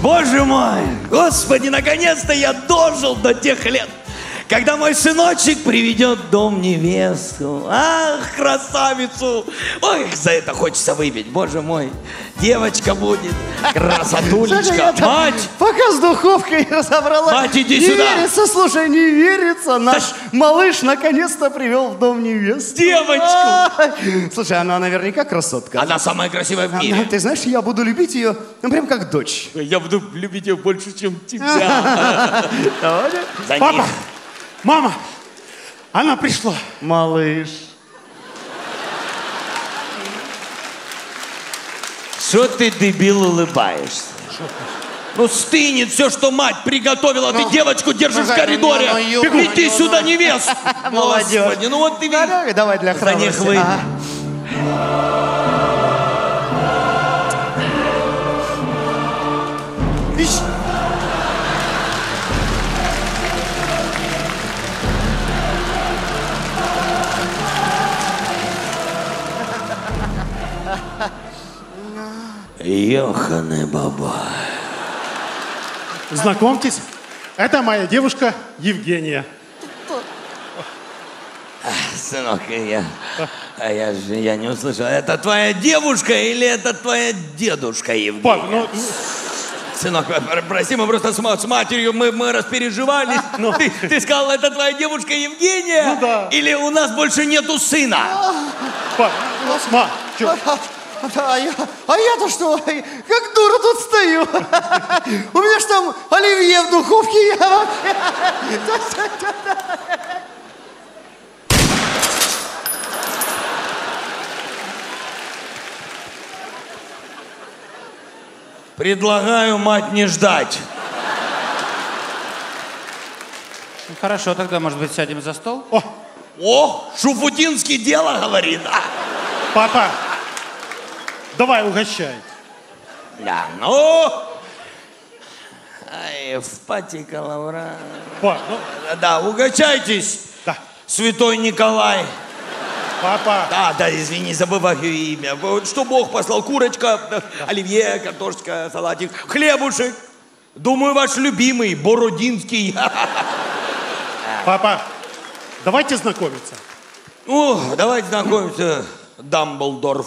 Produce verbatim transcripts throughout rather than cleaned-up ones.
Боже мой, Господи, наконец-то я дожил до тех лет, когда мой сыночек приведет в дом невесту. Ах, красавицу! Ой, за это хочется выпить, боже мой. Девочка будет, красотулечка. Мать! Пока с духовкой разобралась. Мать, иди не сюда. Не верится, слушай, не верится. Наш Да. малыш наконец-то привел в дом невесту. Девочку! А, слушай, она наверняка красотка. Она самая красивая в мире. А, ты знаешь, я буду любить ее, ну, прям как дочь. Я буду любить ее больше, чем тебя. За Папа, них. мама, она пришла. Малыш. Что ты, дебил, улыбаешься? Ну, стынет все, что мать приготовила. Ты девочку держишь в коридоре. Иди сюда, невест. Молодежь. Господи, ну вот ты видишь. Давай, давай для За храбрости. них вы. Ага. Ищ. Ёханый баба. Знакомьтесь, это моя девушка Евгения. Сынок, я, а я же я не услышал. Это твоя девушка или это твоя дедушка Евгения? Пап, ну, Сынок, пр- прости, мы просто с, ма- с матерью мы, мы распереживались. Ты, ты сказал, это твоя девушка Евгения? Ну да. Или у нас больше нету сына? пап, ма, чё? А я, а я-то что? Как дура тут стою. У меня ж там оливье в духовке. Я вообще... Предлагаю мать не ждать. Ну, хорошо, тогда, может быть, сядем за стол? О, О, Шуфутинский дело говорит. А, папа, давай угощай. да, ну... Ай, в пати калавра. Пап, ну, Да, угощайтесь, да. святой Николай. Папа, Да, да, извини, забываю имя. Вот что Бог послал? Курочка, да, оливье, картошечка, салатик, хлебушек. Думаю, ваш любимый, Бородинский. папа, давайте знакомиться. Ну, давайте знакомимся, Дамблдорф.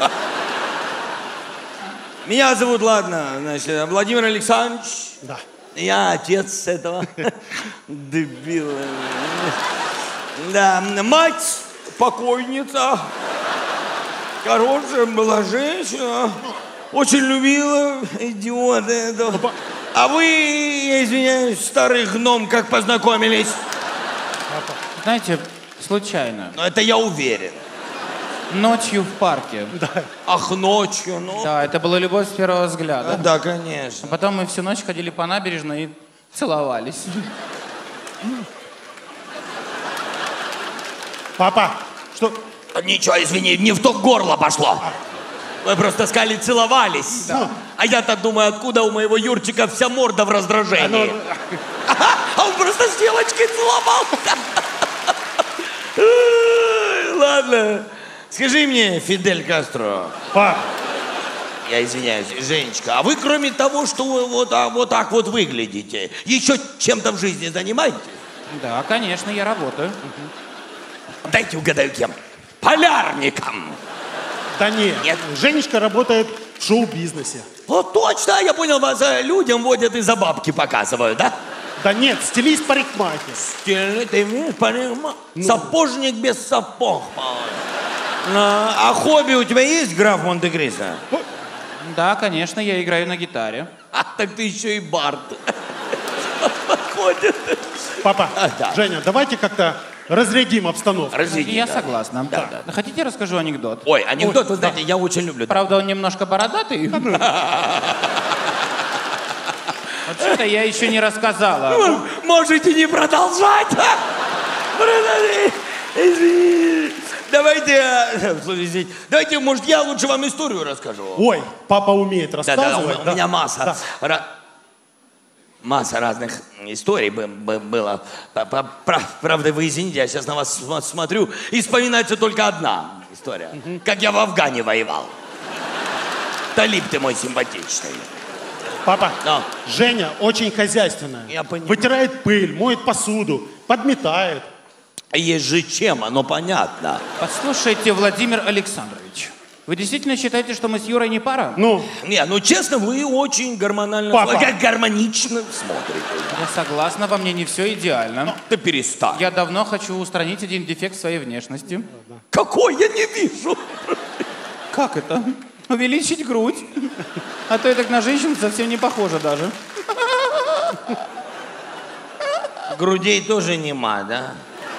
Меня зовут, ладно, значит, Владимир Александрович. Да. Я отец этого дебила. Да, мать покойница. Хорошая была женщина. Очень любила идиота этого. А вы, я извиняюсь, старый гном, как познакомились? Знаете, случайно. Ну, это я уверен. Ночью в парке. Ах, ночью, ну. Да, это была любовь с первого взгляда. Да, конечно. А потом мы всю ночь ходили по набережной и целовались. Папа, что? Ничего, извини, не в то горло пошло. Вы просто сказали, целовались. Да. А я-то думаю, откуда у моего Юрчика вся морда в раздражении. Ага, а он просто с девочкой целовался. Ой, ладно. Скажи мне, Фидель Кастро, Пап, я извиняюсь, Женечка, а вы кроме того, что вы вот, а, вот так вот выглядите, еще чем-то в жизни занимаетесь? Да, конечно, я работаю. Дайте угадаю, кем? Полярником. да нет. Нет. Женечка работает в шоу-бизнесе. Вот точно, я понял, вас э, людям водят и за бабки показывают, да? Да нет, стилист-парикмахер. Стильный, ты видишь, парикма- Сапожник без сапог, по-моему. А, а хобби у тебя есть, граф Монте-Кристо? Да, конечно, я играю на гитаре. А, так ты еще и бард. Подходит. Папа, А, да. Женя, давайте как-то разрядим обстановку. Разъясни, Я да. согласна. Да. Да. Хотите, расскажу анекдот? Ой, анекдот, Ой, вы знаете, да. я очень люблю. Правда, он немножко бородатый. Вот что-то я еще не рассказала. Вы можете не продолжать. Продолжи. Извини. Давайте, э, слушайте, давайте, может, я лучше вам историю расскажу. Ой, папа умеет Да, да, у, рассказывать. у меня масса, ра- масса разных историй бы- бы- было. П- п- прав- Правда, вы извините, я сейчас на вас см- смотрю, и вспоминается только одна история. Как я в Афгане воевал. Талиб ты мой симпатичный. Папа, Да. Женя очень хозяйственная. Я понимаю. Вытирает пыль, моет посуду, подметает. Есть же чем, оно понятно. Послушайте, Владимир Александрович, вы действительно считаете, что мы с Юрой не пара? Ну, Не, ну честно, вы очень гормонально... Папа. Как гармонично смотрите. Я согласна, во мне не все идеально. Ты перестань. Я давно хочу устранить один дефект своей внешности. Какой? Я не вижу. Как это? Увеличить грудь. А то я так на женщину совсем не похожа даже. Грудей тоже нема, да?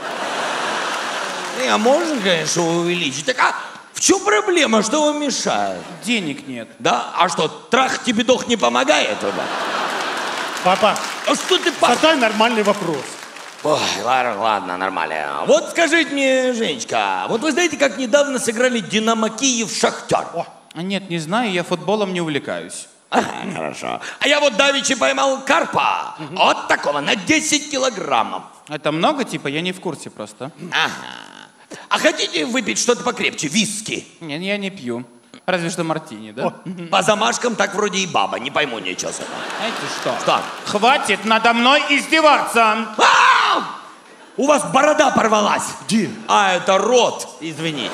Не, а можно, конечно, увеличить. Так а в чем проблема? Что вам мешает? Денег нет. Да? А что, трах тебе дох не помогает? Да? папа, А что ты... пап- задай нормальный вопрос. Ой, ладно, ладно, нормально. Вот скажите мне, Женечка, вот вы знаете, как недавно сыграли «Динамо Киев» «Шахтер»? О, А нет, не знаю, я футболом не увлекаюсь. Ага, хорошо. А я вот давеча поймал карпа. Вот такого, на десять килограммов. Это много, типа? Я не в курсе просто. Ага. А хотите выпить что-то покрепче? Виски? Не, я не пью. Разве что мартини, да? По замашкам так вроде и баба. Не пойму ничего с этого. Знаете что? Что? Хватит надо мной издеваться! А! У вас борода порвалась. Где? А, это рот. Извините.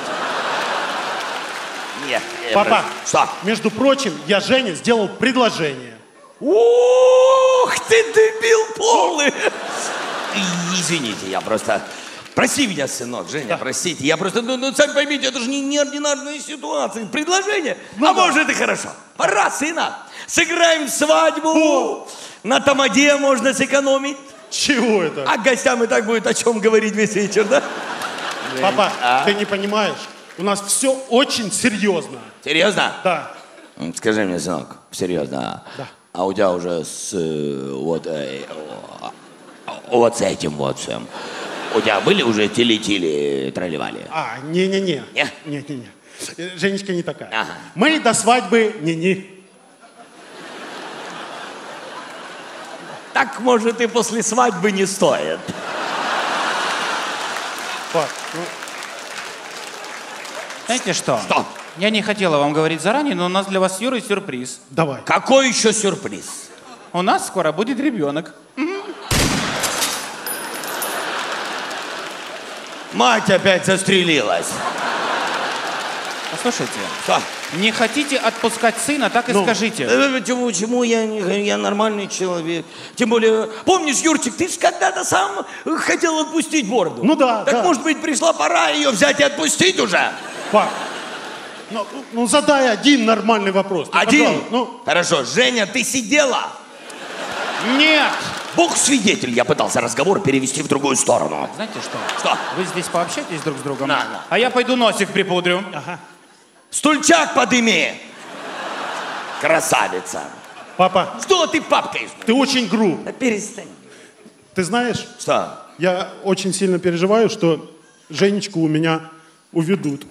Нет. я Папа, просто- Что? между прочим, я Жене сделал предложение. Ух ты, дебил полный! Извините, я просто... Прости меня, сынок, Женя, простите. Я просто, ну, ну, сами поймите, это же не неординарная ситуация. Предложение? Ну а да. может, и хорошо. Пора, сына. Сыграем свадьбу. На тамаде можно сэкономить. Чего это? А гостям и так будет о чем говорить весь вечер, да? Папа, а? ты не понимаешь, у нас все очень серьезно. Серьезно? Да. М, Скажи мне, сынок, серьезно. Да. А у тебя уже с э, вот, э, о, вот с этим вот всем. У тебя были уже тили-тили, тролливали? А, не-не-не. Не? Не-не-не. Э, Женечка не такая. Ага. Мы до свадьбы не-не. Так, может, и после свадьбы не стоит. Пап, ну, Знаете что? Что? Я не хотела вам говорить заранее, но у нас для вас с Юрой сюрприз. давай. Какой еще сюрприз? У нас скоро будет ребенок. Мать опять застрелилась. Послушайте, Что? не хотите отпускать сына, так и Ну, скажите. Э, Почему, почему я, не- я нормальный человек? Тем более, помнишь, Юрчик, ты же когда-то сам хотел отпустить бороду. Ну да, Так, да. может быть, пришла пора ее взять и отпустить уже? Пап, ну, ну задай один нормальный вопрос. Ну, Один? пожалуйста, Ну, Хорошо. Женя, ты сидела? Нет! Бог свидетель, я пытался разговор перевести в другую сторону. Знаете что? Что? Вы здесь пообщайтесь друг с другом, На, на. а я пойду носик припудрю. Стульчак подыми. Красавица. папа, Что ты папкаешь? ты очень груб. Да перестань. Ты знаешь, Что? я очень сильно переживаю, что Женечку у меня уведут.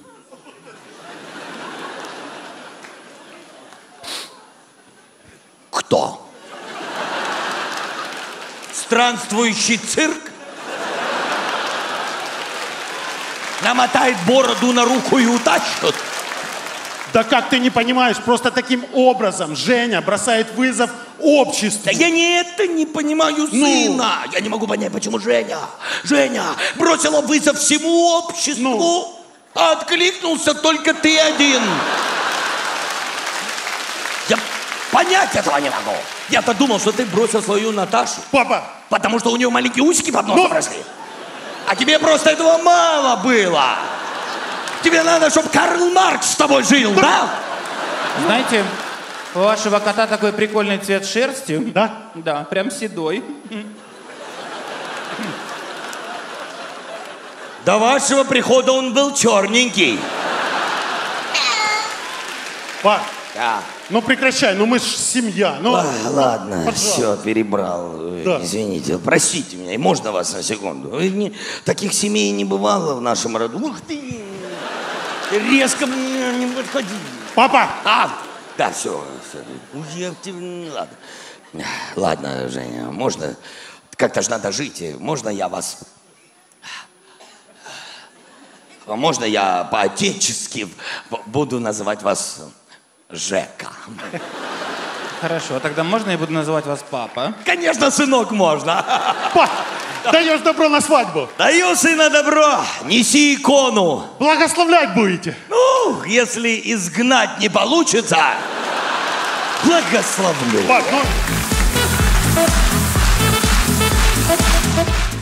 Кто? Странствующий цирк? Намотает бороду на руку и утащит? Да как ты не понимаешь, просто таким образом Женя бросает вызов обществу. Да я не это не понимаю сына. Я не могу понять, почему Женя, Женя бросила вызов всему обществу, Ну? а откликнулся только ты один. Я понять этого не могу. Я-то думал, что ты бросил свою Наташу, Папа, потому что у нее маленькие усики под носом Ну? росли. А тебе просто этого мало было. Тебе надо, чтобы Карл Маркс с тобой жил, да? Знаете, у вашего кота такой прикольный цвет шерсти. да? Да, прям седой. До вашего прихода он был черненький. Пап, Да. ну прекращай, ну мы ж семья. Ну, А, ладно, пожалуйста. все, перебрал. Ой, Да. Извините, простите меня. И можно вас на секунду? Вы не- таких семей не бывало в нашем роду. Ух ты! Резко мне не подходи. Папа, А, да, все. Я, тебе- ладно. Ладно, Женя, можно... Как-то ж надо жить. и Можно я вас... А Можно я по-отечески буду называть вас Жека? Хорошо, тогда можно я буду называть вас папа? Конечно, сынок, можно. Пап, даешь добро на свадьбу. Даю, сына, добро. Неси икону. Благословлять будете. Ну, если изгнать не получится, благословлю. Пап, ну...